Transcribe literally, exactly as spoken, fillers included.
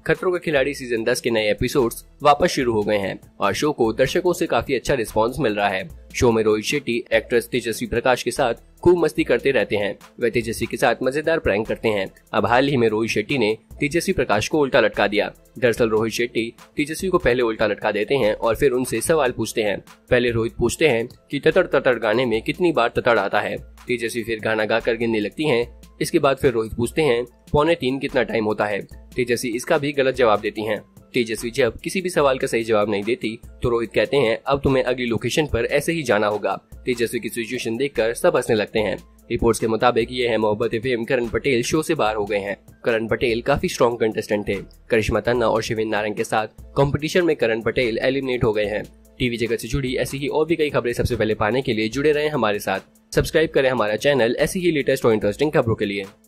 खतरों के खिलाड़ी सीजन दस के नए एपिसोड्स वापस शुरू हो गए हैं और शो को दर्शकों से काफी अच्छा रिस्पांस मिल रहा है। शो में रोहित शेट्टी एक्ट्रेस तेजस्वी प्रकाश के साथ खूब मस्ती करते रहते हैं। वे तेजस्वी के साथ मजेदार प्रैंक करते हैं। अब हाल ही में रोहित शेट्टी ने तेजस्वी प्रकाश को उल्टा लटका दिया। दरअसल रोहित शेट्टी तेजस्वी को पहले उल्टा लटका देते हैं और फिर उनसे सवाल पूछते हैं। पहले रोहित पूछते हैं कि ततड़ ततड़ गाने में कितनी बार ततड़ आता है। तेजस्वी फिर गाना गाकर गिनने लगती हैं। इसके बाद फिर रोहित पूछते हैं पौने तीन कितना टाइम होता है। तेजस्वी इसका भी गलत जवाब देती हैं। तेजस्वी जब किसी भी सवाल का सही जवाब नहीं देती तो रोहित कहते हैं अब तुम्हें अगली लोकेशन पर ऐसे ही जाना होगा। तेजस्वी की सिचुएशन देखकर सब हंसने लगते हैं। रिपोर्ट्स के मुताबिक ये है मोहब्बत फेम करण पटेल शो से बाहर हो गए हैं। करण पटेल काफी स्ट्रॉन्ग कंटेस्टेंट थे। करिश्मा तन्ना और शिवेंद्र नारंग के साथ कंपटीशन में करण पटेल एलिमिनेट हो गए हैं। टीवी जगत से जुड़ी ऐसी ही और भी कई खबरें सबसे पहले पाने के लिए जुड़े रहें हमारे साथ। सब्सक्राइब करें हमारा चैनल ऐसी ही लेटेस्ट और इंटरेस्टिंग खबरों के लिए।